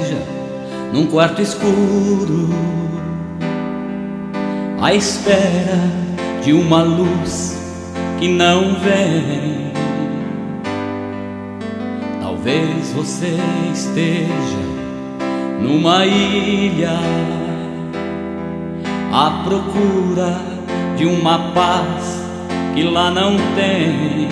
esteja num quarto escuro, à espera de uma luz que não vem. Talvez você esteja numa ilha à procura de uma paz que lá não tem.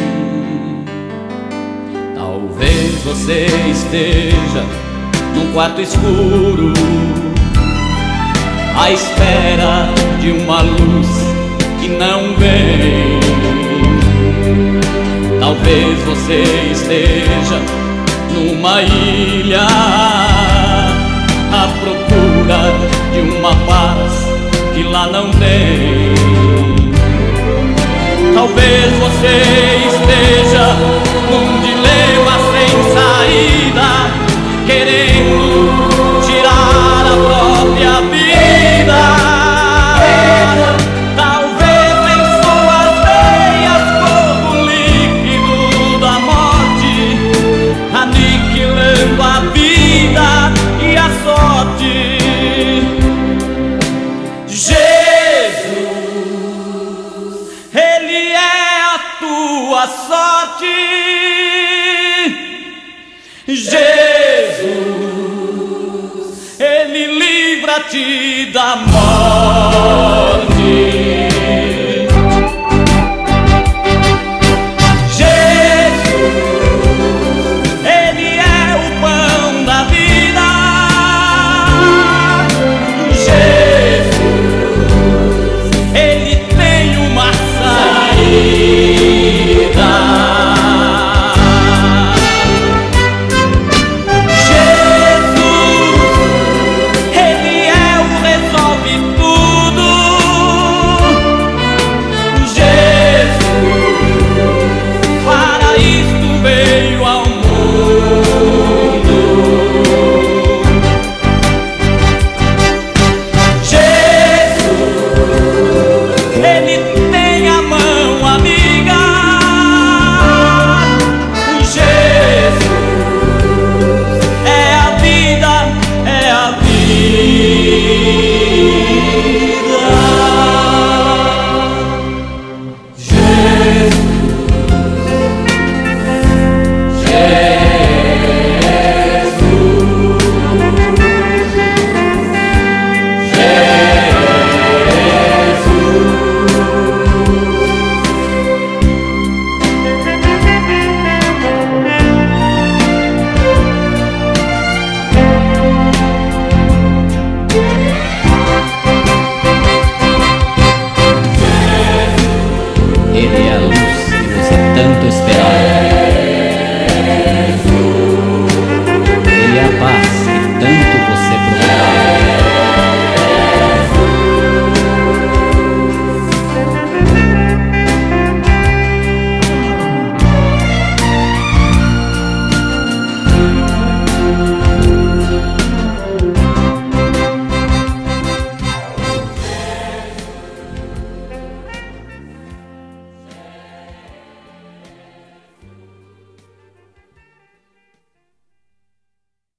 Talvez você esteja num quarto escuro, à espera de uma luz que não vem. Talvez você esteja numa ilha à procura de uma paz que lá não tem. Talvez você esteja num dilema sem saída, querendo tirar a própria vida. Talvez em suas veias corra o líquido da morte, aniquilando a vida e a sorte. Ele é a tua sorte. Jesus, Ele livra-te da morte.